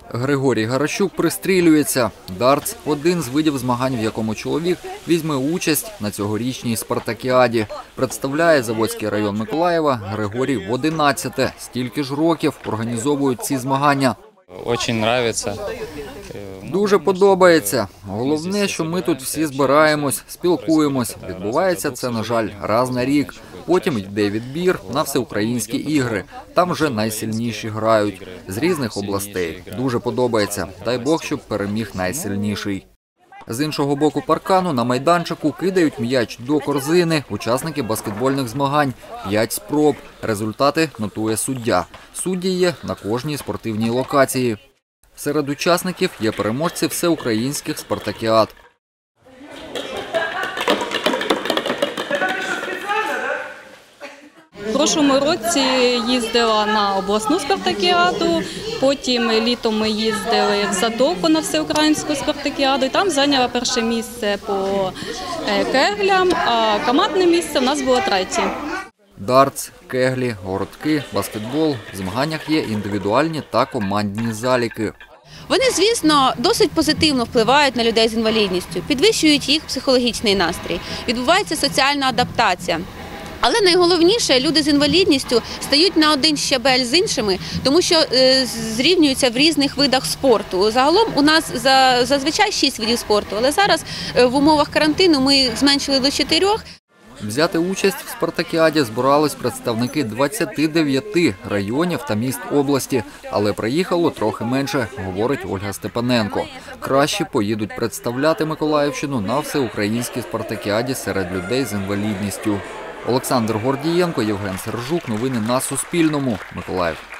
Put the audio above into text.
Григорій Гаращук пристрілюється. Дартс – один з видів змагань, в якому чоловік візьме участь на цьогорічній спартакіаді. Представляє Заводський район Миколаєва Григорій в 11-те. Стільки ж років організовують ці змагання. Дуже подобається. Головне, що ми тут всі збираємось, спілкуємось. Відбувається це, на жаль, раз на рік. Потім йде відбір на всеукраїнські ігри. Там вже найсильніші грають. З різних областей. Дуже подобається. Дай Бог, щоб переміг найсильніший. З іншого боку паркану на майданчику кидають м'яч до корзини учасники баскетбольних змагань. 5 спроб. Результати нотує суддя. Судді є на кожній спортивній локації. Серед учасників є переможці всеукраїнських спартакіад. У прошлому році їздила на обласну спартакіаду, потім літом ми їздили в Затоку на всеукраїнську спартакіаду, і там зайняла перше місце по кеглям, а командне місце в нас було третє. Дартс, кеглі, городки, баскетбол – в змаганнях є індивідуальні та командні заліки. Вони, звісно, досить позитивно впливають на людей з інвалідністю, підвищують їх психологічний настрій, відбувається соціальна адаптація. Але найголовніше, люди з інвалідністю стають на один щабель з іншими, тому що зрівнюються в різних видах спорту. Загалом у нас зазвичай 6 видів спорту, але зараз в умовах карантину ми їх зменшили до 4. Взяти участь в спартакіаді збирались представники 29 районів та міст області, але приїхало трохи менше, говорить Ольга Степаненко. Краще поїдуть представляти Миколаївщину на всеукраїнській спартакіаді серед людей з інвалідністю. Олександр Гордієнко, Євген Сержук. Новини на Суспільному. Миколаїв.